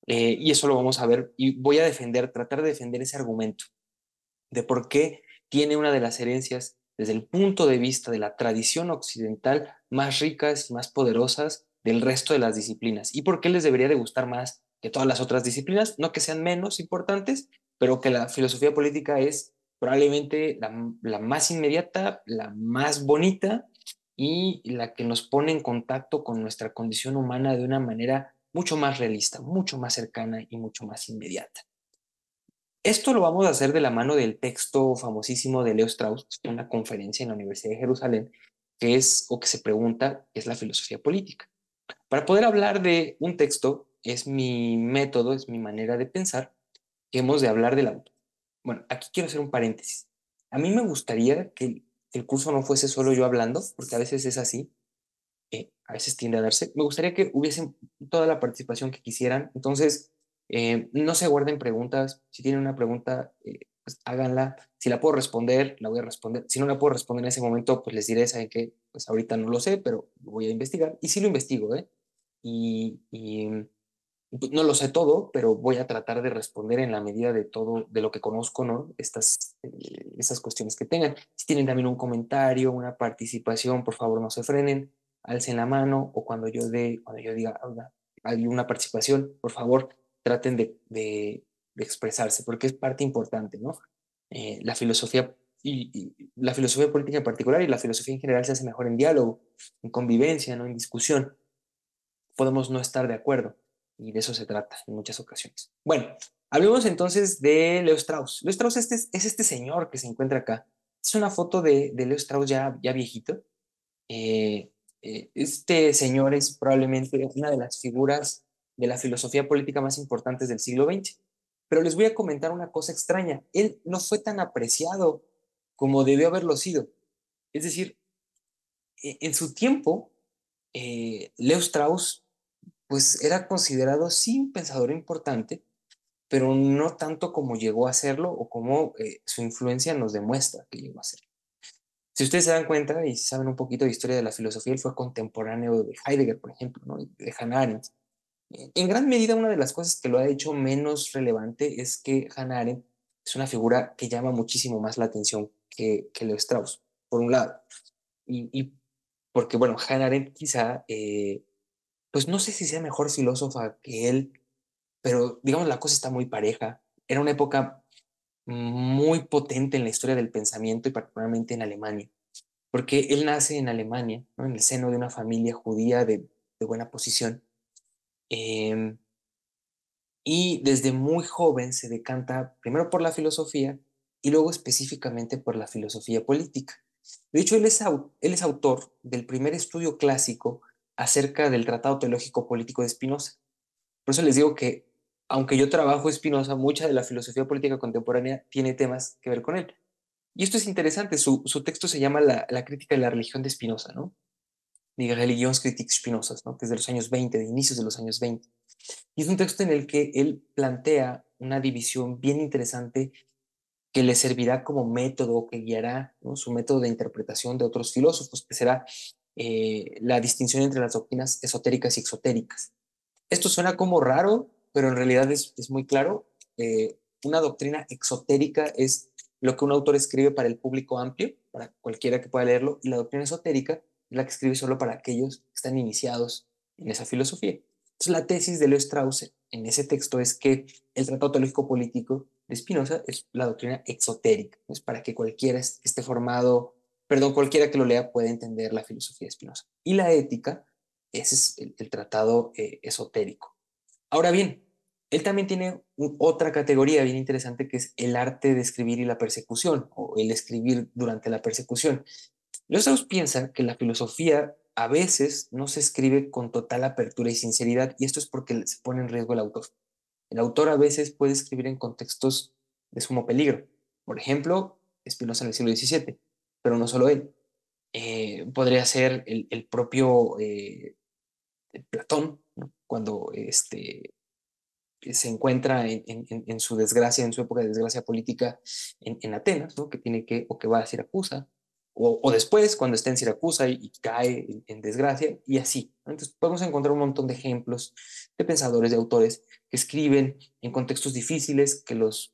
Y eso lo vamos a ver y voy a tratar de defender ese argumento de por qué tiene una de las herencias desde el punto de vista de la tradición occidental más ricas y más poderosas del resto de las disciplinas y por qué les debería de gustar más que todas las otras disciplinas, no que sean menos importantes, pero que la filosofía política es probablemente la más inmediata, la más bonita y la que nos pone en contacto con nuestra condición humana de una manera mucho más realista, mucho más cercana y mucho más inmediata. Esto lo vamos a hacer de la mano del texto famosísimo de Leo Strauss, una conferencia en la Universidad de Jerusalén, que es, o que se pregunta, ¿qué es la filosofía política? Para poder hablar de un texto, es mi método, es mi manera de pensar, que hemos de hablar del autor. Bueno, aquí quiero hacer un paréntesis. A mí me gustaría que el curso no fuese solo yo hablando, porque a veces es así, a veces tiende a darse. Me gustaría que hubiesen toda la participación que quisieran. Entonces, no se guarden preguntas. Si tienen una pregunta, pues háganla. Si la puedo responder, la voy a responder. Si no la puedo responder en ese momento, pues les diré, ¿saben qué? Pues ahorita no lo sé, pero lo voy a investigar. Y sí lo investigo, ¿eh? Y pues, no lo sé todo, pero voy a tratar de responder en la medida de todo, de lo que conozco, ¿no? Estas cuestiones que tengan. Si tienen también un comentario, una participación, por favor no se frenen, alcen la mano o cuando yo diga hay una participación, por favor traten de expresarse, porque es parte importante, ¿no? La filosofía y la filosofía política en particular y la filosofía en general se hace mejor en diálogo, en convivencia, no en discusión. Podemos no estar de acuerdo y de eso se trata en muchas ocasiones. Bueno, hablemos entonces de Leo Strauss. Leo Strauss es este señor que se encuentra acá. Es una foto de Leo Strauss ya viejito. Eh, este señor es probablemente una de las figuras de la filosofía política más importantes del siglo XX. Pero les voy a comentar una cosa extraña. Él no fue tan apreciado como debió haberlo sido. Es decir, en su tiempo, Leo Strauss pues era considerado sí un pensador importante, pero no tanto como llegó a serlo o como su influencia nos demuestra que llegó a ser. Si ustedes se dan cuenta y saben un poquito de historia de la filosofía, él fue contemporáneo de Heidegger, por ejemplo, ¿no? De Hannah Arendt. En gran medida, una de las cosas que lo ha hecho menos relevante es que Hannah Arendt es una figura que llama muchísimo más la atención que Leo Strauss, por un lado. Y porque, bueno, Hannah Arendt quizá, pues no sé si sea mejor filósofa que él, pero digamos la cosa está muy pareja. Era una época muy potente en la historia del pensamiento y particularmente en Alemania, porque él nace en Alemania, ¿no? En el seno de una familia judía de buena posición, eh, y desde muy joven se decanta primero por la filosofía y luego específicamente por la filosofía política. De hecho, él es autor del primer estudio clásico acerca del Tratado Teológico Político de Spinoza. Por eso les digo que, aunque yo trabajo Spinoza, mucha de la filosofía política contemporánea tiene temas que ver con él. Y esto es interesante, su texto se llama la crítica de la religión de Spinoza, ¿no? Die Religionskritik Spinozas, ¿no? Que es de los años 20, de inicios de los años 20. Y es un texto en el que él plantea una división bien interesante que le servirá como método, que guiará, ¿no? Su método de interpretación de otros filósofos, que será la distinción entre las doctrinas esotéricas y exotéricas. Esto suena como raro, pero en realidad es muy claro. Una doctrina exotérica es lo que un autor escribe para el público amplio, para cualquiera que pueda leerlo, y la doctrina esotérica es la que escribe solo para aquellos que están iniciados en esa filosofía. Entonces, la tesis de Leo Strauss en ese texto es que el Tratado Teológico Político de Spinoza es la doctrina exotérica, es para que cualquiera esté formado, perdón, cualquiera que lo lea pueda entender la filosofía de Spinoza. Y la ética, ese es el tratado esotérico. Ahora bien, él también tiene otra categoría bien interesante que es el arte de escribir y la persecución, o el escribir durante la persecución. Los Strauss piensa que la filosofía a veces no se escribe con total apertura y sinceridad, y esto es porque se pone en riesgo el autor. El autor a veces puede escribir en contextos de sumo peligro. Por ejemplo, Spinoza en el siglo XVII, pero no solo él. Podría ser el propio Platón, ¿no? Cuando se encuentra en su desgracia, en su época de desgracia política en Atenas, ¿no? Que tiene que, o que va a Siracusa, o después, cuando está en Siracusa y cae en desgracia, y así, ¿no? Entonces podemos encontrar un montón de ejemplos de pensadores, de autores que escriben en contextos difíciles, que los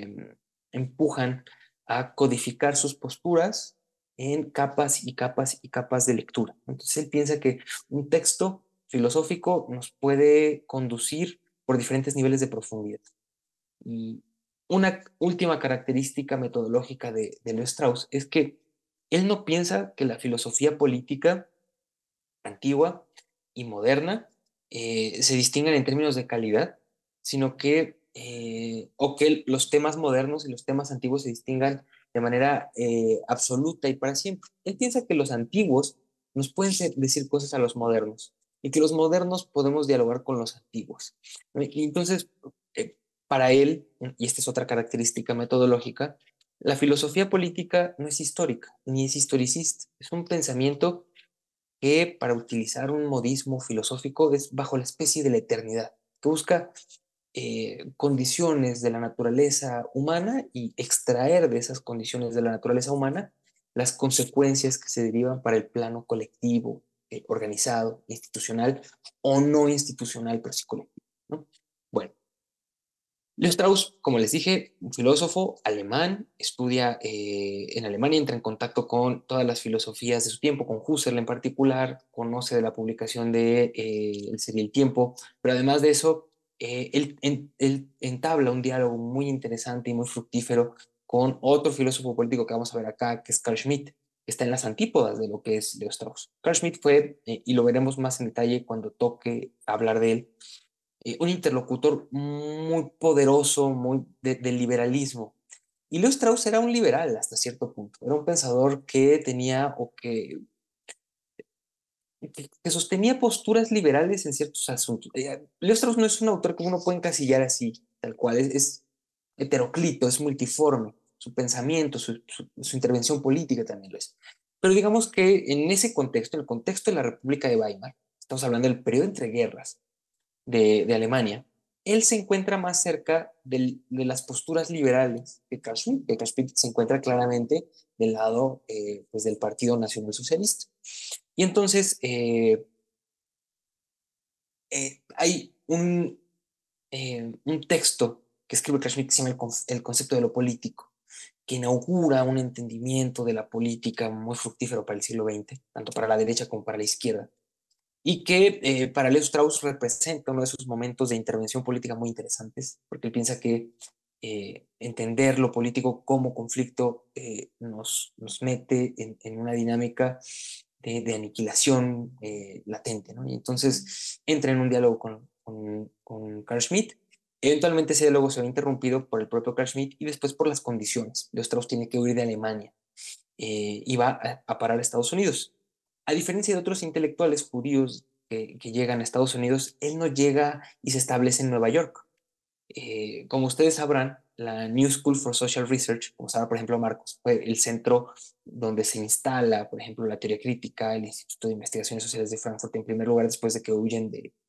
empujan a codificar sus posturas en capas y capas y capas de lectura. Entonces él piensa que un texto filosófico nos puede conducir por diferentes niveles de profundidad. Y una última característica metodológica de Leo Strauss es que él no piensa que la filosofía política antigua y moderna se distingan en términos de calidad, sino que, o que los temas modernos y los temas antiguos se distingan de manera absoluta y para siempre. Él piensa que los antiguos nos pueden decir cosas a los modernos y que los modernos podemos dialogar con los antiguos. Y entonces, eh, para él, y esta es otra característica metodológica, la filosofía política no es histórica ni es historicista, es un pensamiento que, para utilizar un modismo filosófico, es bajo la especie de la eternidad, que busca condiciones de la naturaleza humana y extraer de esas condiciones de la naturaleza humana las consecuencias que se derivan para el plano colectivo, organizado, institucional o no institucional, pero sí colectivo, ¿no? Bueno, Leo Strauss, como les dije, un filósofo alemán, estudia en Alemania, entra en contacto con todas las filosofías de su tiempo, con Husserl en particular, conoce de la publicación de El ser y el tiempo, pero además de eso, él entabla un diálogo muy interesante y muy fructífero con otro filósofo político que vamos a ver acá, que es Carl Schmitt, que está en las antípodas de lo que es Leo Strauss. Carl Schmitt fue, y lo veremos más en detalle cuando toque hablar de él, un interlocutor muy poderoso, muy de liberalismo. Y Leo Strauss era un liberal hasta cierto punto, era un pensador que tenía o que sostenía posturas liberales en ciertos asuntos. Leo Strauss no es un autor que uno puede encasillar así, tal cual, es heteroclito, es multiforme, su pensamiento, su intervención política también lo es. Pero digamos que en ese contexto, en el contexto de la República de Weimar, estamos hablando del periodo entre guerras, de Alemania, él se encuentra más cerca de las posturas liberales que Carl Schmitt, que Carl Schmitt se encuentra claramente del lado pues del Partido Nacional Socialista. Y entonces hay un texto que escribe Carl Schmitt que se llama el concepto de lo político, que inaugura un entendimiento de la política muy fructífero para el siglo XX, tanto para la derecha como para la izquierda, y que para Leo Strauss representa uno de esos momentos de intervención política muy interesantes, porque él piensa que entender lo político como conflicto nos mete en una dinámica de aniquilación latente, ¿no? Y entonces entra en un diálogo con Carl Schmitt. Eventualmente ese diálogo se ve interrumpido por el propio Carl Schmitt y después por las condiciones. Leo Strauss tiene que huir de Alemania y va a parar a Estados Unidos. A diferencia de otros intelectuales judíos que llegan a Estados Unidos, él no llega y se establece en Nueva York. Como ustedes sabrán, la New School for Social Research, como sabe por ejemplo Marcos, fue el centro donde se instala, por ejemplo, la teoría crítica, el Instituto de Investigaciones Sociales de Frankfurt, en primer lugar, después de que huyen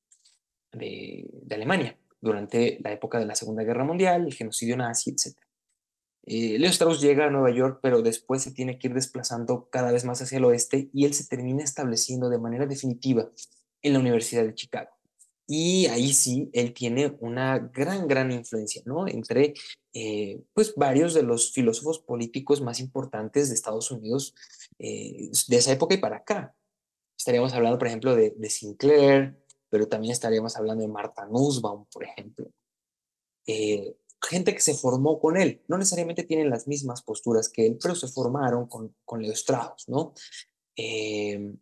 de Alemania durante la época de la Segunda Guerra Mundial, el genocidio nazi, etc. Leo Strauss llega a Nueva York, pero después se tiene que ir desplazando cada vez más hacia el oeste y él se termina estableciendo de manera definitiva en la Universidad de Chicago. Y ahí sí, él tiene una gran influencia, ¿no? Entre, pues, varios de los filósofos políticos más importantes de Estados Unidos de esa época y para acá. Estaríamos hablando, por ejemplo, de Sinclair, pero también estaríamos hablando de Martha Nussbaum, por ejemplo. Gente que se formó con él, no necesariamente tienen las mismas posturas que él, pero se formaron con Leo Strauss, ¿no? Eh,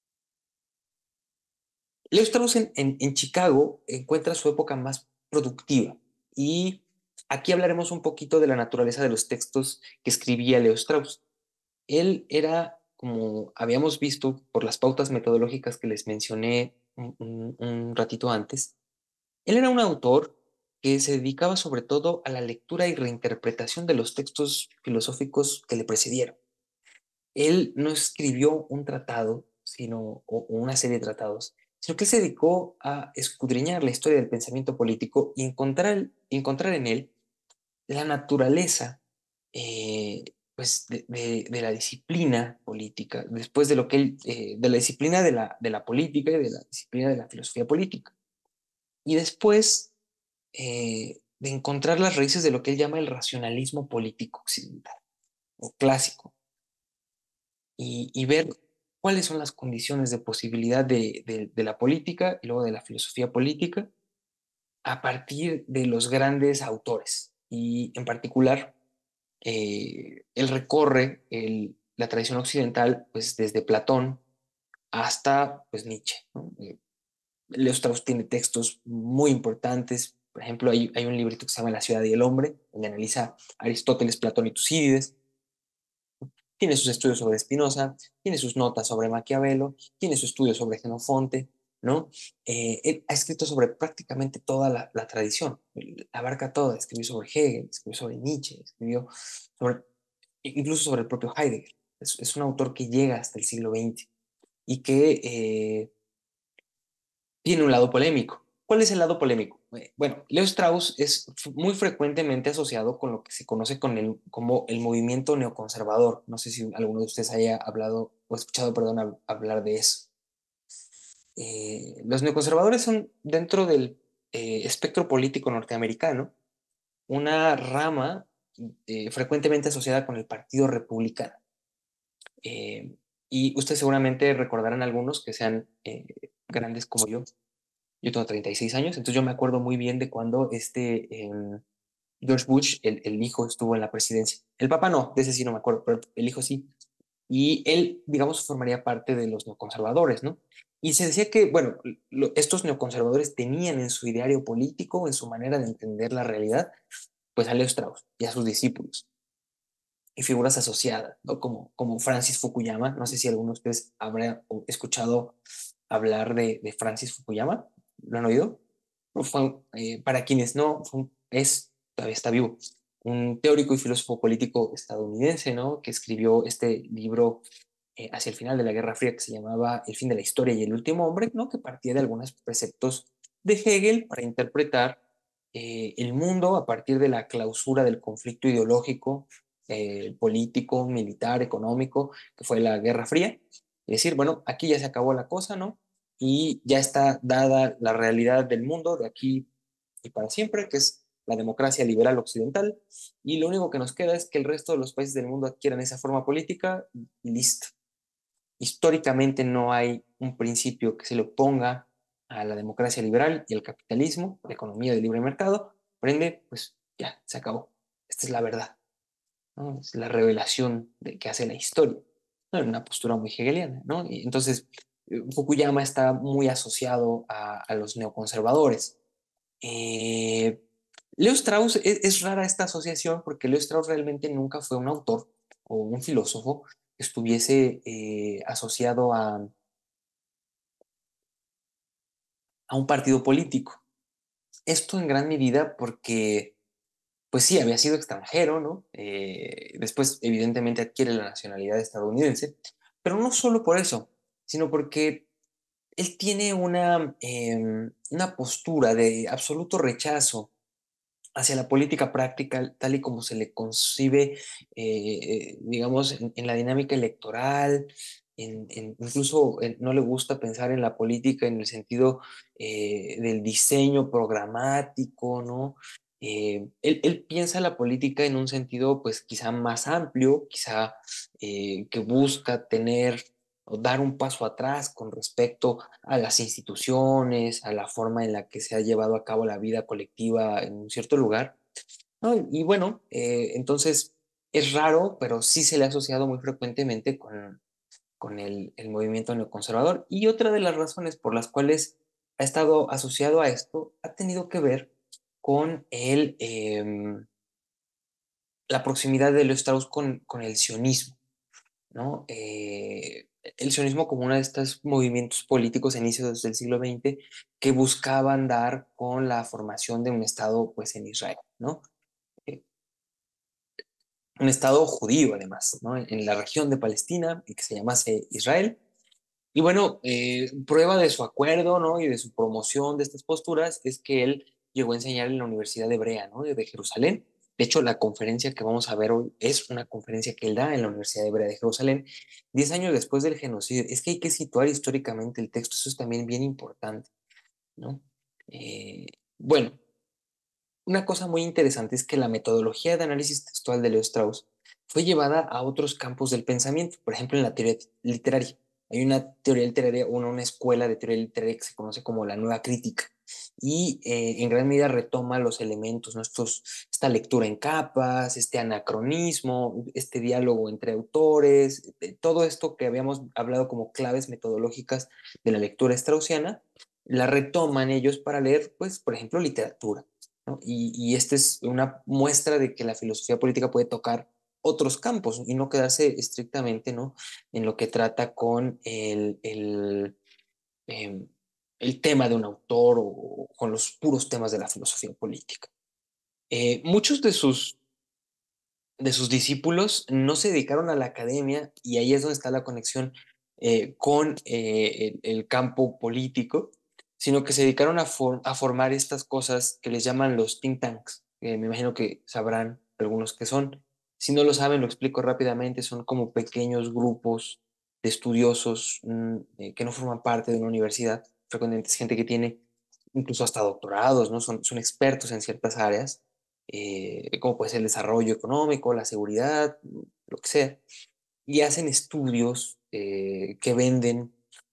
Leo Strauss en Chicago encuentra su época más productiva y aquí hablaremos un poquito de la naturaleza de los textos que escribía Leo Strauss. Él era, como habíamos visto por las pautas metodológicas que les mencioné un ratito antes, él era un autor que se dedicaba sobre todo a la lectura y reinterpretación de los textos filosóficos que le precedieron. Él no escribió un tratado, o una serie de tratados, sino que se dedicó a escudriñar la historia del pensamiento político y encontrar en él la naturaleza pues, de la disciplina política, después de lo que él, de la disciplina de la política y de la disciplina de la filosofía política. Y después de encontrar las raíces de lo que él llama el racionalismo político occidental o clásico, y ver cuáles son las condiciones de posibilidad de la política y luego de la filosofía política a partir de los grandes autores. Y en particular, él recorre la tradición occidental pues desde Platón hasta pues Nietzsche, ¿no? Leo Strauss tiene textos muy importantes. Por ejemplo, hay un librito que se llama La ciudad y el hombre, donde analiza Aristóteles, Platón y Tucídides. Tiene sus estudios sobre Spinoza, tiene sus notas sobre Maquiavelo, tiene su estudio sobre Genofonte, ¿no? Él ha escrito sobre prácticamente toda la tradición, abarca toda, escribió sobre Hegel, escribió sobre Nietzsche, escribió sobre, incluso sobre el propio Heidegger. Es un autor que llega hasta el siglo XX y que tiene un lado polémico. ¿Cuál es el lado polémico? Bueno, Leo Strauss es muy frecuentemente asociado con lo que se conoce como el movimiento neoconservador. No sé si alguno de ustedes haya hablado o escuchado, perdón, hablar de eso. Los neoconservadores son dentro del espectro político norteamericano una rama frecuentemente asociada con el Partido Republicano. Eh, y ustedes seguramente recordarán algunos que sean grandes como yo. Yo tengo 36 años, entonces yo me acuerdo muy bien de cuando George Bush, el hijo, estuvo en la presidencia. El papá no, de ese sí no me acuerdo, pero el hijo sí. Y él, digamos, formaría parte de los neoconservadores, ¿no? Y se decía que, bueno, estos neoconservadores tenían en su ideario político, en su manera de entender la realidad, pues a Leo Strauss y a sus discípulos y figuras asociadas, ¿no? Como Francis Fukuyama. No sé si alguno de ustedes habrá escuchado hablar de Francis Fukuyama. ¿Lo han oído? Para quienes no, todavía está vivo, un teórico y filósofo político estadounidense, ¿no? Que escribió este libro hacia el final de la Guerra Fría que se llamaba El fin de la historia y el último hombre, ¿no? Que partía de algunos preceptos de Hegel para interpretar el mundo a partir de la clausura del conflicto ideológico, político, militar, económico, que fue la Guerra Fría. Es decir, bueno, aquí ya se acabó la cosa, ¿no? Y ya está dada la realidad del mundo de aquí y para siempre, que es la democracia liberal occidental, y lo único que nos queda es que el resto de los países del mundo adquieran esa forma política y listo. Históricamente no hay un principio que se le oponga a la democracia liberal y al capitalismo, la economía de libre mercado, por ende, pues ya, se acabó. Esta es la verdad, ¿no? Es la revelación de que hace la historia, ¿no? Una postura muy hegeliana, ¿no? Y entonces, Fukuyama está muy asociado a los neoconservadores. Eh, Leo Strauss, es rara esta asociación porque Leo Strauss realmente nunca fue un autor o un filósofo que estuviese asociado a un partido político. Esto en gran medida porque, pues sí, había sido extranjero, ¿no? Después, evidentemente, adquiere la nacionalidad estadounidense, pero no solo por eso, sino porque él tiene una postura de absoluto rechazo hacia la política práctica tal y como se le concibe, digamos, en la dinámica electoral, incluso no le gusta pensar en la política en el sentido del diseño programático, ¿no? Él piensa la política en un sentido, pues, quizá más amplio, quizá que busca tener o dar un paso atrás con respecto a las instituciones, a la forma en la que se ha llevado a cabo la vida colectiva en un cierto lugar, ¿no? Y bueno, entonces es raro, pero sí se le ha asociado muy frecuentemente con el movimiento neoconservador. Y otra de las razones por las cuales ha estado asociado a esto ha tenido que ver con la proximidad de Leo Strauss con el sionismo, ¿no? El sionismo como uno de estos movimientos políticos a inicios del siglo XX que buscaban dar con la formación de un Estado pues en Israel, ¿no? Eh, un Estado judío además, ¿no? En la región de Palestina y que se llamase Israel. Y bueno, prueba de su acuerdo, ¿no? Y de su promoción de estas posturas es que él llegó a enseñar en la Universidad Hebrea, ¿no? De Jerusalén. De hecho, la conferencia que vamos a ver hoy es una conferencia que él da en la Universidad Hebrea de Jerusalén, 10 años después del genocidio. Es que hay que situar históricamente el texto, eso es también bien importante, ¿no? Eh, bueno, una cosa muy interesante es que la metodología de análisis textual de Leo Strauss fue llevada a otros campos del pensamiento, por ejemplo, en la teoría literaria. Hay una teoría literaria, una escuela de teoría literaria que se conoce como la nueva crítica y en gran medida retoma los elementos, ¿no? Esta lectura en capas, este anacronismo, este diálogo entre autores, todo esto que habíamos hablado como claves metodológicas de la lectura straussiana, la retoman ellos para leer, pues, por ejemplo, literatura, ¿no? Y esta es una muestra de que la filosofía política puede tocar otros campos y no quedarse estrictamente, ¿no?, en lo que trata con eh, el tema de un autor o con los puros temas de la filosofía política. Muchos de sus discípulos no se dedicaron a la academia y ahí es donde está la conexión con el campo político, sino que se dedicaron a formar estas cosas que les llaman los think tanks, que me imagino que sabrán algunos que son. Si no lo saben, lo explico rápidamente, son como pequeños grupos de estudiosos que no forman parte de una universidad, frecuentemente es gente que tiene incluso hasta doctorados, ¿no? Son expertos en ciertas áreas como puede ser el desarrollo económico, la seguridad, lo que sea, y hacen estudios que venden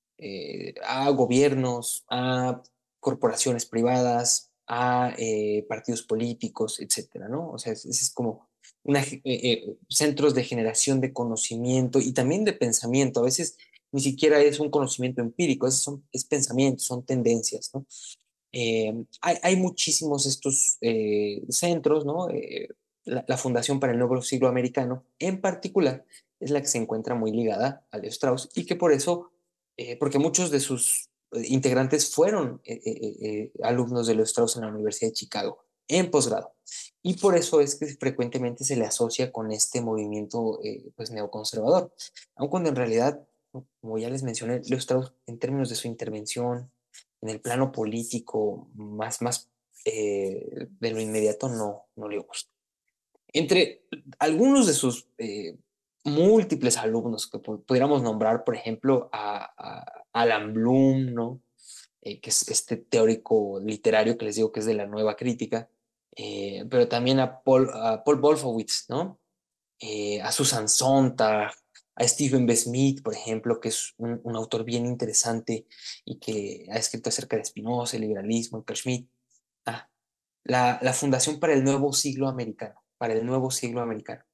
a gobiernos, a corporaciones privadas, a partidos políticos, etcétera, ¿no? O sea, es como centros de generación de conocimiento y también de pensamiento. A veces ni siquiera es un conocimiento empírico, es pensamiento, son tendencias, ¿no? Hay muchísimos estos centros, ¿no? La Fundación para el Nuevo Siglo Americano, en particular, es la que se encuentra muy ligada a Leo Strauss y que por eso, porque muchos de sus integrantes fueron alumnos de Leo Strauss en la Universidad de Chicago, en posgrado. Y por eso es que frecuentemente se le asocia con este movimiento pues neoconservador, aun cuando en realidad, como ya les mencioné, Leo Strauss, en términos de su intervención, en el plano político más de lo inmediato no le gusta. Entre algunos de sus múltiples alumnos que pudiéramos nombrar, por ejemplo, a Alan Bloom, ¿no? Que es este teórico literario que les digo que es de la nueva crítica, pero también a Paul Wolfowitz, ¿no? A Susan Sontag, a Stephen B. Smith, por ejemplo, que es un autor bien interesante y que ha escrito acerca de Spinoza, el liberalismo, Carl Schmitt. Ah, la Fundación para el Nuevo Siglo Americano, para el Nuevo Siglo Americano.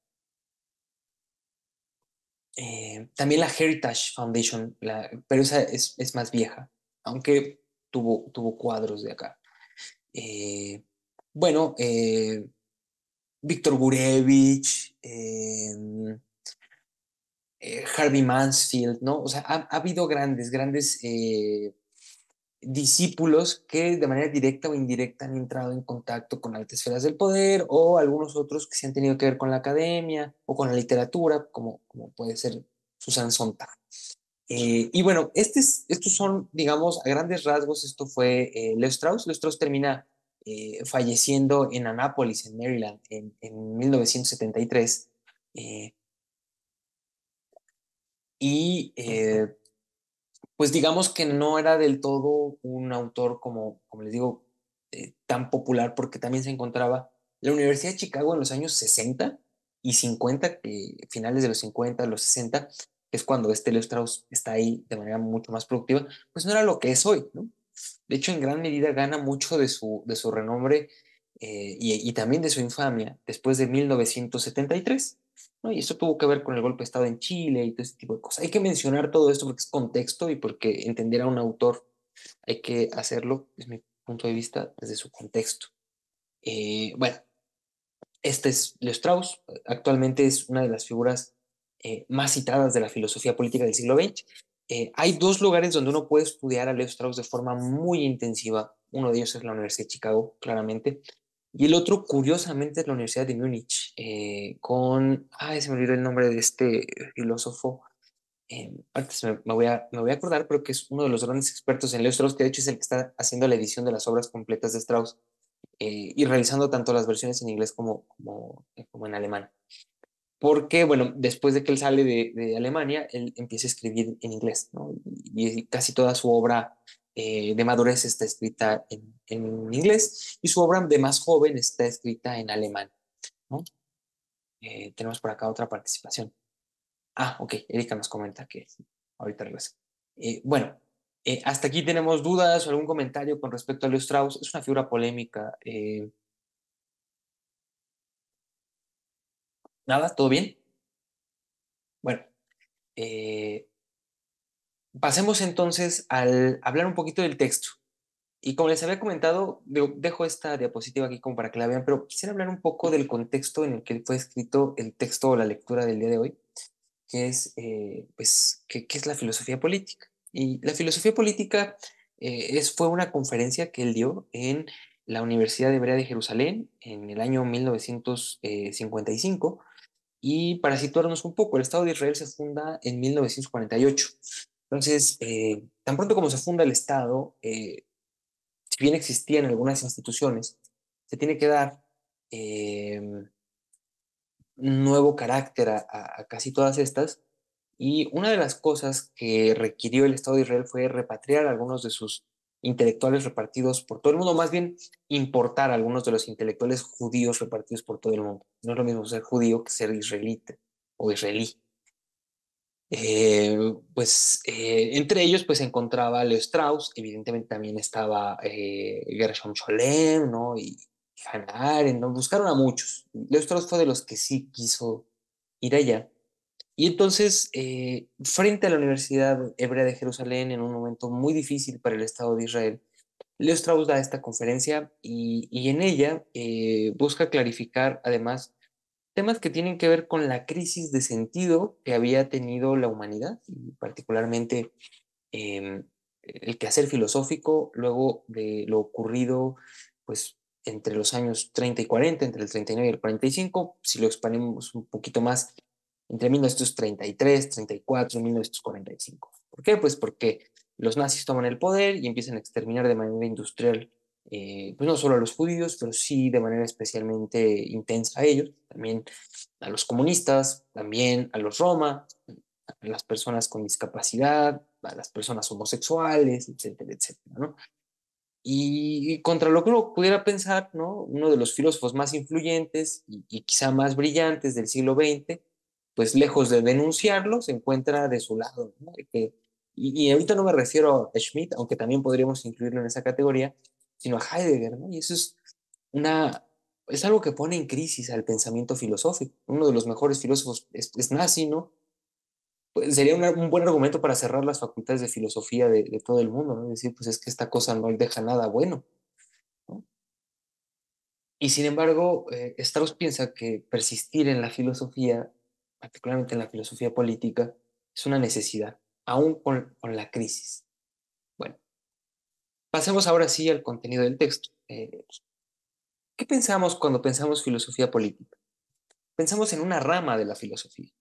También la Heritage Foundation, pero esa es más vieja, aunque tuvo cuadros de acá. Eh, bueno, Víctor Gurevich, Harvey Mansfield, ¿no? O sea, ha habido grandes discípulos que de manera directa o indirecta han entrado en contacto con altas esferas del poder o algunos otros que se han tenido que ver con la academia o con la literatura, como puede ser Susan Sontag. Y bueno, estos son, digamos, a grandes rasgos, esto fue Leo Strauss. Leo Strauss termina falleciendo en Annapolis, en Maryland, en 1973. Eh, y pues digamos que no era del todo un autor como les digo, tan popular porque también se encontraba la Universidad de Chicago en los años 60 y 50, finales de los 50, los 60, que es cuando este Leo Strauss está ahí de manera mucho más productiva, pues no era lo que es hoy, ¿no? De hecho, en gran medida gana mucho de su renombre y también de su infamia después de 1973, ¿no? Y eso tuvo que ver con el golpe de Estado en Chile y todo ese tipo de cosas. Hay que mencionar todo esto porque es contexto y porque entender a un autor hay que hacerlo, es mi punto de vista, desde su contexto. Bueno, este es Leo Strauss, actualmente es una de las figuras más citadas de la filosofía política del siglo XX. Hay dos lugares donde uno puede estudiar a Leo Strauss de forma muy intensiva. Uno de ellos es la Universidad de Chicago, claramente, y el otro, curiosamente, es la Universidad de Múnich, ay, se me olvidó el nombre de este filósofo, antes me voy a acordar, pero que es uno de los grandes expertos en Leo Strauss, que de hecho es el que está haciendo la edición de las obras completas de Strauss. y realizando tanto las versiones en inglés como en alemán. Porque, bueno, después de que él sale de Alemania, él empieza a escribir en inglés, ¿no? Y casi toda su obra de madurez está escrita en inglés y su obra de más joven está escrita en alemán, ¿no? Tenemos por acá otra participación. Ah, ok, Erika nos comenta que ahorita regresa. Bueno, hasta aquí tenemos dudas o algún comentario con respecto a Leo Strauss. Es una figura polémica. Nada, ¿todo bien? Bueno, eh, pasemos entonces al hablar un poquito del texto. Y como les había comentado, dejo esta diapositiva aquí como para que la vean, pero quisiera hablar un poco del contexto en el que fue escrito el texto o la lectura del día de hoy, que es, pues, ¿qué es la filosofía política? Y la filosofía política fue una conferencia que él dio en la Universidad Hebrea de Jerusalén en el año 1955. Y para situarnos un poco, el Estado de Israel se funda en 1948. Entonces, tan pronto como se funda el Estado, si bien existían algunas instituciones, se tiene que dar un nuevo carácter a casi todas estas. Y una de las cosas que requirió el Estado de Israel fue repatriar a algunos de sus intelectuales repartidos por todo el mundo, más bien importar a algunos de los intelectuales judíos repartidos por todo el mundo. No es lo mismo ser judío que ser israelita o israelí. Entre ellos pues se encontraba Leo Strauss, evidentemente también estaba Gershom Scholem, ¿no? Y Hannah Arendt, ¿no? Buscaron a muchos. Leo Strauss fue de los que sí quiso ir allá. Y entonces, frente a la Universidad Hebrea de Jerusalén, en un momento muy difícil para el Estado de Israel, Leo Strauss da esta conferencia y en ella busca clarificar además temas que tienen que ver con la crisis de sentido que había tenido la humanidad, y particularmente eh, el quehacer filosófico luego de lo ocurrido, pues, entre los años 30 y 40, entre el 39 y el 45, si lo expandimos un poquito más, entre 1933, 34 y 1945. ¿Por qué? Pues porque los nazis toman el poder y empiezan a exterminar de manera industrial, pues no solo a los judíos, pero sí de manera especialmente intensa a ellos, también a los comunistas, también a los Roma, a las personas con discapacidad, a las personas homosexuales, etcétera, etcétera, ¿no? Y contra lo que uno pudiera pensar, ¿no? Uno de los filósofos más influyentes y quizá más brillantes del siglo XX, pues lejos de denunciarlo, se encuentra de su lado, ¿no? Y ahorita no me refiero a Schmidt, aunque también podríamos incluirlo en esa categoría, sino a Heidegger, ¿no? Y eso una, es algo que pone en crisis al pensamiento filosófico. Uno de los mejores filósofos es nazi, ¿no? Pues sería un buen argumento para cerrar las facultades de filosofía de todo el mundo, ¿no? Es decir, pues es que esta cosa no deja nada bueno, ¿no? Y sin embargo, Strauss piensa que persistir en la filosofía, particularmente en la filosofía política, es una necesidad, aún con la crisis. Bueno, pasemos ahora sí al contenido del texto. ¿Qué pensamos cuando pensamos filosofía política? Pensamos en una rama de la filosofía.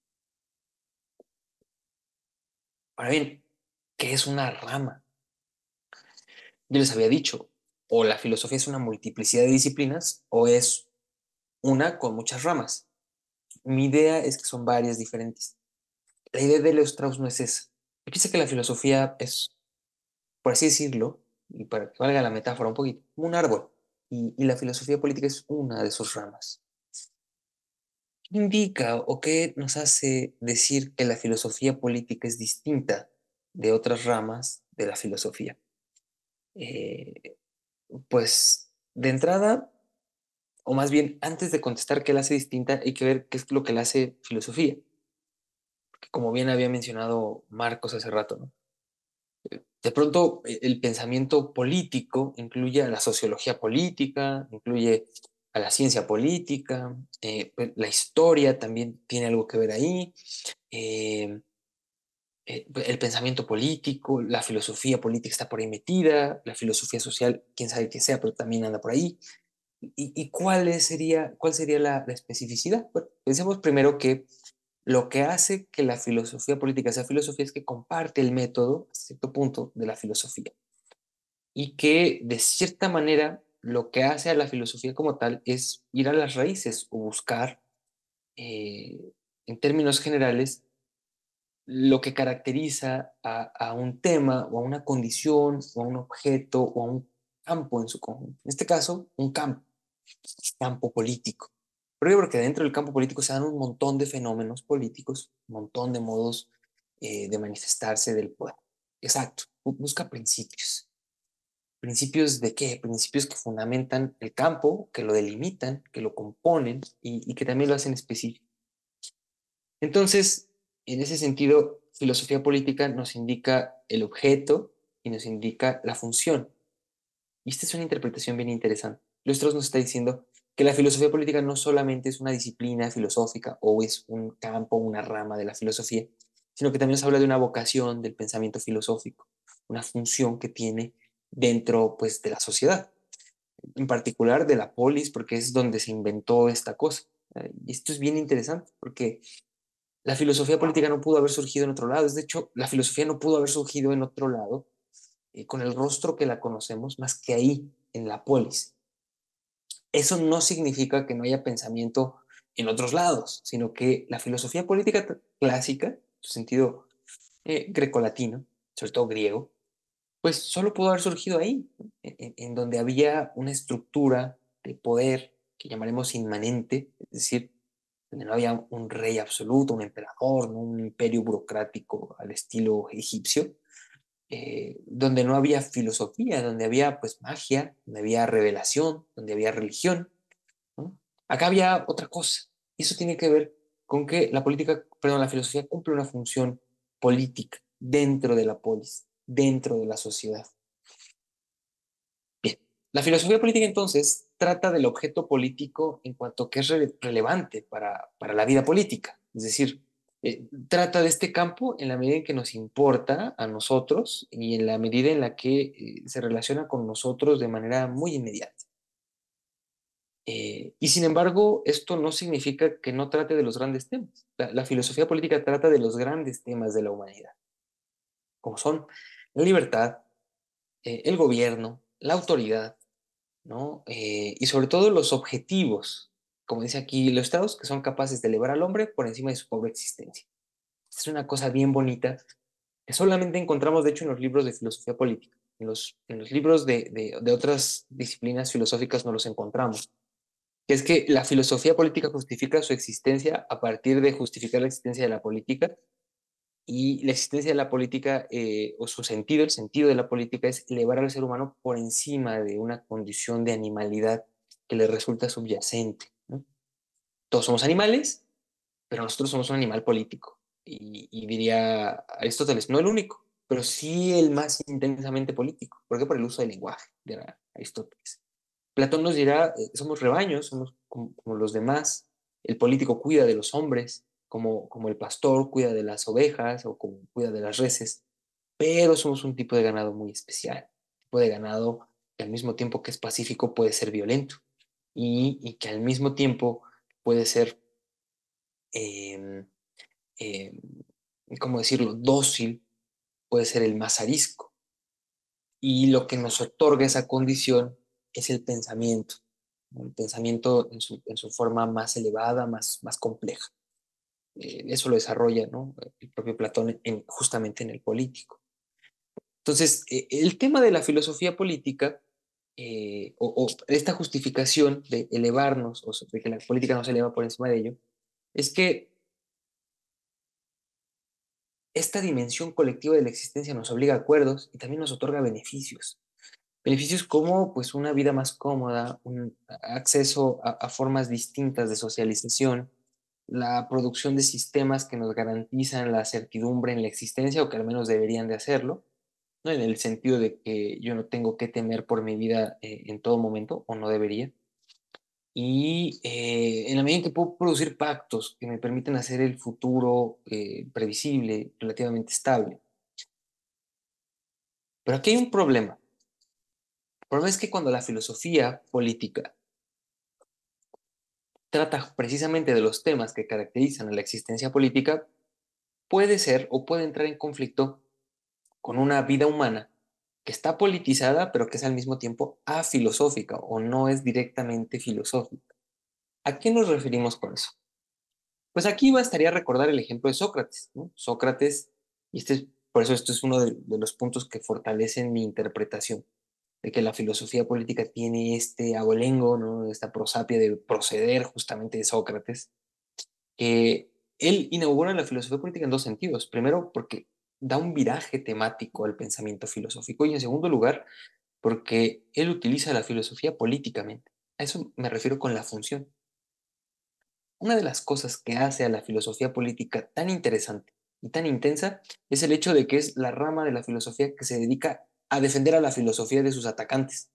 Ahora bien, ¿qué es una rama? Yo les había dicho, o la filosofía es una multiplicidad de disciplinas o es una con muchas ramas. Mi idea es que son varias diferentes. La idea de Leo Strauss no es esa. Él piensa que la filosofía es, por así decirlo, y para que valga la metáfora un poquito, como un árbol. Y la filosofía política es una de sus ramas. ¿Qué indica o qué nos hace decir que la filosofía política es distinta de otras ramas de la filosofía? Eh, pues de entrada, o más bien, antes de contestar qué la hace distinta, hay que ver qué es lo que la hace filosofía. Porque como bien había mencionado Marcos hace rato, ¿no? De pronto, el pensamiento político incluye a la sociología política, incluye a la ciencia política, pues, la historia también tiene algo que ver ahí, eh, el pensamiento político, la filosofía política está por ahí metida, la filosofía social, quién sabe qué sea, pero también anda por ahí. ¿Y cuál sería la especificidad? Bueno, pensemos primero que lo que hace que la filosofía política sea filosofía es que comparte el método, a cierto punto, de la filosofía y que de cierta manera lo que hace a la filosofía como tal es ir a las raíces o buscar, eh, en términos generales, lo que caracteriza a un tema o a una condición o a un objeto o a un campo en su conjunto. En este caso, un campo político. ¿Por qué? Porque dentro del campo político se dan un montón de fenómenos políticos, un montón de modos de manifestarse del poder. Exacto, busca principios. ¿Principios de qué? Principios que fundamentan el campo, que lo delimitan, que lo componen y que también lo hacen específico. Entonces, en ese sentido, filosofía política nos indica el objeto y nos indica la función. Y esta es una interpretación bien interesante. Levi-Strauss nos está diciendo que la filosofía política no solamente es una disciplina filosófica o es un campo, una rama de la filosofía, sino que también nos habla de una vocación del pensamiento filosófico, una función que tiene dentro, pues, de la sociedad, en particular de la polis, porque es donde se inventó esta cosa. Y esto es bien interesante porque la filosofía política no pudo haber surgido en otro lado. De hecho, la filosofía no pudo haber surgido en otro lado con el rostro que la conocemos más que ahí, en la polis. Eso no significa que no haya pensamiento en otros lados, sino que la filosofía política clásica, en su sentido grecolatino, sobre todo griego, pues solo pudo haber surgido ahí, en donde había una estructura de poder que llamaremos inmanente, es decir, donde no había un rey absoluto, un emperador, ¿no? Un imperio burocrático al estilo egipcio, donde no había filosofía, donde había pues magia, donde había revelación, donde había religión, ¿no? Acá había otra cosa, y eso tiene que ver con que la política, perdón, la filosofía cumple una función política dentro de la polis, dentro de la sociedad. Bien, la filosofía política entonces trata del objeto político en cuanto que es relevante para la vida política, es decir, trata de este campo en la medida en que nos importa a nosotros y en la medida en la que se relaciona con nosotros de manera muy inmediata. Y sin embargo, esto no significa que no trate de los grandes temas. La filosofía política trata de los grandes temas de la humanidad, como son la libertad, el gobierno, la autoridad, ¿no? Y sobre todo los objetivos, como dice aquí, los estados que son capaces de elevar al hombre por encima de su pobre existencia. Es una cosa bien bonita que solamente encontramos, de hecho, en los libros de filosofía política. En los libros de otras disciplinas filosóficas no los encontramos. Que es que la filosofía política justifica su existencia a partir de justificar la existencia de la política y la existencia de la política o su sentido, el sentido de la política es elevar al ser humano por encima de una condición de animalidad que le resulta subyacente, ¿no? Todos somos animales, pero nosotros somos un animal político. Y diría Aristóteles, no el único, pero sí el más intensamente político. ¿Por qué? Por el uso del lenguaje, dirá Aristóteles. Platón nos dirá, somos rebaños, somos como los demás. El político cuida de los hombres, como el pastor cuida de las ovejas o como cuida de las reses, pero somos un tipo de ganado muy especial, un tipo de ganado que al mismo tiempo que es pacífico puede ser violento y que al mismo tiempo puede ser, eh, eh, ¿cómo decirlo?, dócil, puede ser el más arisco. Y lo que nos otorga esa condición es el pensamiento, ¿no? El pensamiento en su forma más elevada, más compleja. Eso lo desarrolla, ¿no?, el propio Platón justamente en el político. Entonces, el tema de la filosofía política, o esta justificación de elevarnos, o de que la política nos eleva por encima de ello, es que esta dimensión colectiva de la existencia nos obliga a acuerdos y también nos otorga beneficios. Beneficios como pues una vida más cómoda, un acceso a formas distintas de socialización, la producción de sistemas que nos garantizan la certidumbre en la existencia o que al menos deberían de hacerlo, ¿no? En el sentido de que yo no tengo que temer por mi vida en todo momento o no debería. Y en la medida en que puedo producir pactos que me permiten hacer el futuro previsible, relativamente estable. Pero aquí hay un problema. El problema es que cuando la filosofía política trata precisamente de los temas que caracterizan a la existencia política, puede ser o puede entrar en conflicto con una vida humana que está politizada, pero que es al mismo tiempo afilosófica o no es directamente filosófica. ¿A qué nos referimos con eso? Pues aquí bastaría recordar el ejemplo de Sócrates, ¿no? Sócrates, y por eso esto es uno de los puntos que fortalecen mi interpretación, de que la filosofía política tiene este abolengo, ¿no? Esta prosapia de proceder justamente de Sócrates, que él inaugura la filosofía política en dos sentidos. Primero, porque da un viraje temático al pensamiento filosófico, y en segundo lugar, porque él utiliza la filosofía políticamente. A eso me refiero con la función. Una de las cosas que hace a la filosofía política tan interesante y tan intensa es el hecho de que es la rama de la filosofía que se dedica a defender a la filosofía de sus atacantes.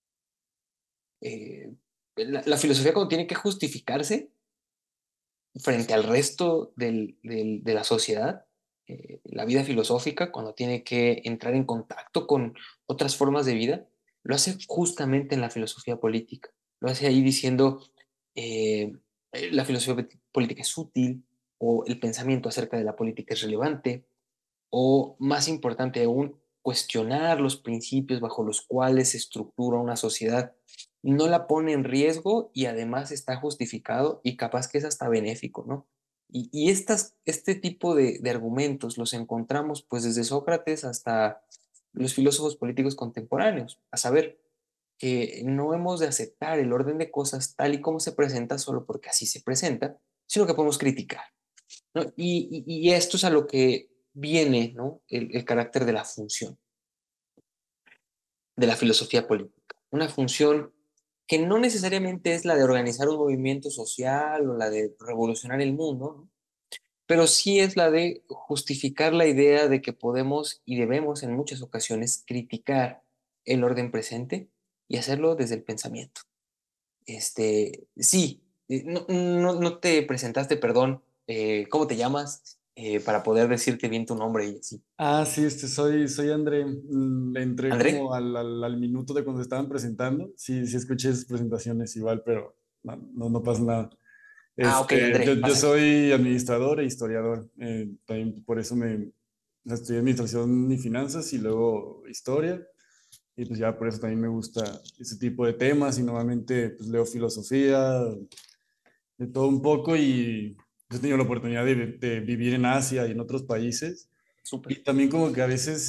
La filosofía cuando tiene que justificarse frente al resto de la sociedad, la vida filosófica, cuando tiene que entrar en contacto con otras formas de vida, lo hace justamente en la filosofía política. Lo hace ahí diciendo, eh, la filosofía política es útil, o el pensamiento acerca de la política es relevante, o más importante aún, cuestionar los principios bajo los cuales se estructura una sociedad no la pone en riesgo y además está justificado y capaz que es hasta benéfico, ¿no? Y este tipo de argumentos los encontramos pues desde Sócrates hasta los filósofos políticos contemporáneos, a saber, que no hemos de aceptar el orden de cosas tal y como se presenta solo porque así se presenta, sino que podemos criticar, ¿no? Y esto es a lo que viene, ¿no? El carácter de la función de la filosofía política. Una función que no necesariamente es la de organizar un movimiento social o la de revolucionar el mundo, ¿no? Pero sí es la de justificar la idea de que podemos y debemos en muchas ocasiones criticar el orden presente y hacerlo desde el pensamiento. Sí, no te presentaste, perdón, ¿cómo te llamas? Para poder decirte bien tu nombre y así. Ah, sí, soy André. Le entré ¿André? como al minuto de cuando se estaban presentando. Sí, sí escuché sus presentaciones igual, pero no pasa nada. Ah, ok, Yo, André, yo pásale. soy administrador e historiador. También por eso estudié administración y finanzas y luego historia. Y pues ya por eso también me gusta ese tipo de temas y normalmente pues leo filosofía, de todo un poco y he tenido la oportunidad de vivir en Asia y en otros países. Súper. Y también como que a veces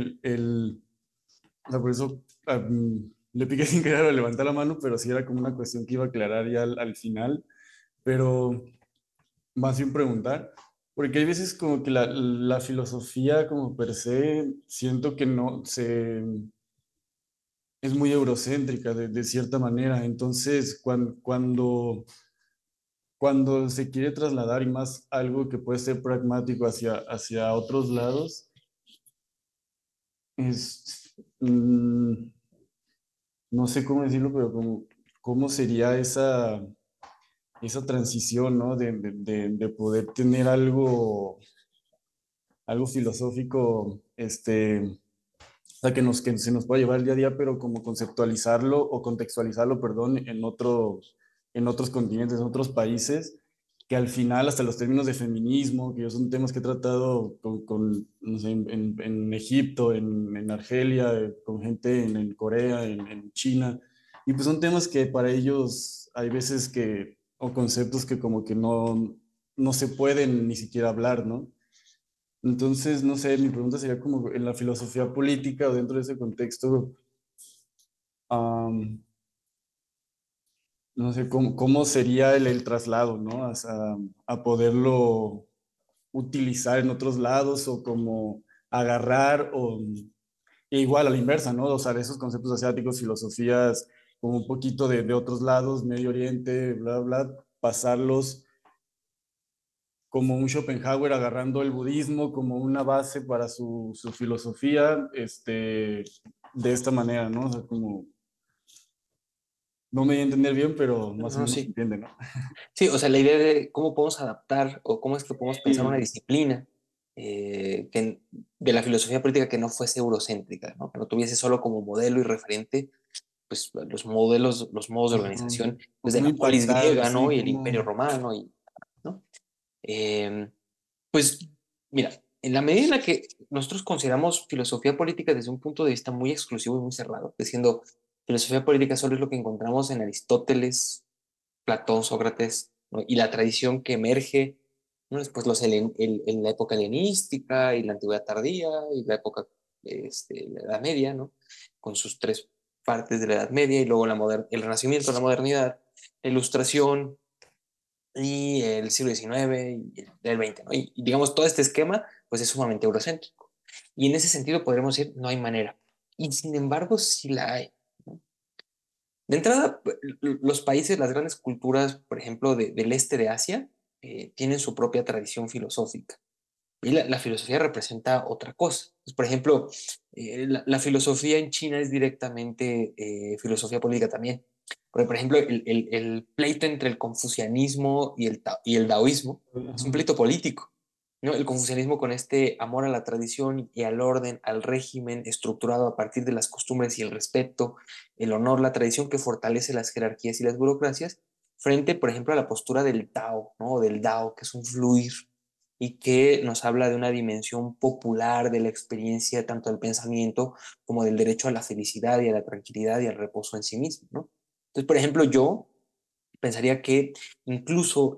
o sea, por eso le piqué sin querer a levantar la mano, pero sí era como una cuestión que iba a aclarar ya al final, pero más bien preguntar, porque hay veces como que la filosofía como per se, siento que no se, es muy eurocéntrica de cierta manera, entonces cuando se quiere trasladar y más algo que puede ser pragmático hacia otros lados, es, no sé cómo decirlo, pero cómo sería esa transición, ¿no? De poder tener algo filosófico, o sea, que se nos pueda llevar el día a día, pero como conceptualizarlo o contextualizarlo, perdón, en otros continentes, en otros países, que al final hasta los términos de feminismo, que yo son temas que he tratado no sé, en Egipto, en Argelia, con gente en Corea, en China, y pues son temas que para ellos hay veces o conceptos que como que no se pueden ni siquiera hablar, ¿no? Entonces, no sé, mi pregunta sería como en la filosofía política o dentro de ese contexto, am, no sé, cómo sería el traslado, ¿no? A poderlo utilizar en otros lados o como agarrar e igual a la inversa, ¿no? Usar esos conceptos asiáticos, filosofías como un poquito de otros lados, Medio Oriente, bla, bla, pasarlos como un Schopenhauer agarrando el budismo como una base para su filosofía, de esta manera, ¿no? O sea, como, no me voy a entender bien, pero más o No, menos se sí. entiende, ¿no? Sí, o sea, la idea de cómo podemos adaptar o cómo es que podemos pensar una Sí, disciplina de la filosofía política que no fuese eurocéntrica, ¿no? Que no tuviese solo como modelo y referente pues los modos de ajá. organización O desde cómo la polis impactar, griega, ¿no? sí, Y el Imperio cómo... Romano, ¿no? Eh, pues mira, en la medida en la que nosotros consideramos filosofía política desde un punto de vista muy exclusivo y muy cerrado, diciendo filosofía política solo es lo que encontramos en Aristóteles, Platón, Sócrates, ¿no? Y la tradición que emerge, ¿no? Después en la época helenística y la antigüedad tardía y la época, la Edad Media, ¿no? Con sus tres partes de la Edad Media y luego el Renacimiento, la modernidad, la Ilustración y el siglo XIX y el XX, ¿no? Y digamos, todo este esquema, pues es sumamente eurocéntrico. Y en ese sentido podremos decir, no hay manera. Y sin embargo, sí la hay, ¿no? De entrada, los países, las grandes culturas, por ejemplo, del este de Asia, tienen su propia tradición filosófica. Y la filosofía representa otra cosa. Pues, por ejemplo, la filosofía en China es directamente filosofía política también. Porque, por ejemplo, el pleito entre el confucianismo y el daoísmo es un Ajá. pleito político, ¿no? El confucianismo con este amor a la tradición y al orden, al régimen estructurado a partir de las costumbres y el respeto, el honor, la tradición que fortalece las jerarquías y las burocracias, frente, por ejemplo, a la postura del Tao, ¿no? O del Dao, que es un fluir y que nos habla de una dimensión popular de la experiencia tanto del pensamiento como del derecho a la felicidad y a la tranquilidad y al reposo en sí mismo, ¿no? Entonces, por ejemplo, yo pensaría que incluso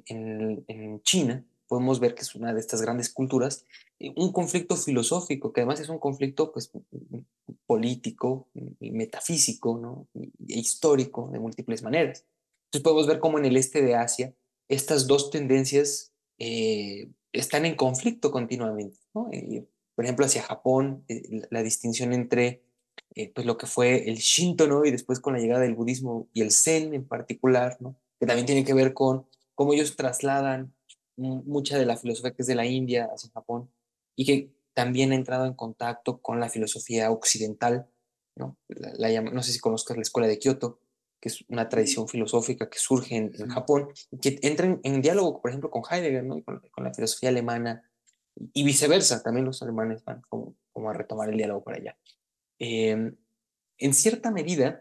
en China podemos ver que es una de estas grandes culturas, un conflicto filosófico, que además es un conflicto pues, político, y metafísico, ¿no? E histórico de múltiples maneras. Entonces podemos ver cómo en el este de Asia estas dos tendencias están en conflicto continuamente, ¿no? Por ejemplo, hacia Japón, la distinción entre pues lo que fue el Shinto, ¿no? Y después con la llegada del budismo y el Zen en particular, ¿no? Que también tiene que ver con cómo ellos trasladan mucha de la filosofía que es de la India hacia Japón y que también ha entrado en contacto con la filosofía occidental, ¿no? No sé si conozcas la escuela de Kioto, que es una tradición filosófica que surge en Sí. Japón y que entra en diálogo, por ejemplo, con Heidegger, ¿no? Con la filosofía alemana y viceversa, también los alemanes van como a retomar el diálogo por allá. Eh, en cierta medida,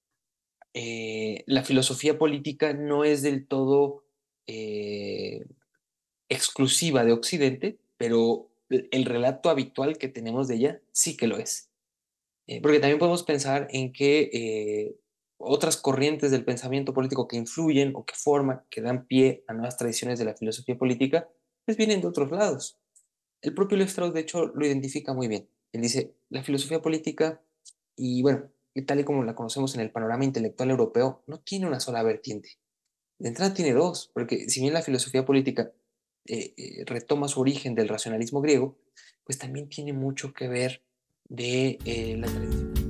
la filosofía política no es del todo eh, exclusiva de Occidente, pero el relato habitual que tenemos de ella sí que lo es. Porque también podemos pensar en que otras corrientes del pensamiento político que influyen o que forman, que dan pie a nuevas tradiciones de la filosofía política, pues vienen de otros lados. El propio Lev Strauss, de hecho, lo identifica muy bien. Él dice, la filosofía política, y bueno, y tal y como la conocemos en el panorama intelectual europeo, no tiene una sola vertiente. De entrada tiene dos, porque si bien la filosofía política retoma su origen del racionalismo griego, pues también tiene mucho que ver de la tradición.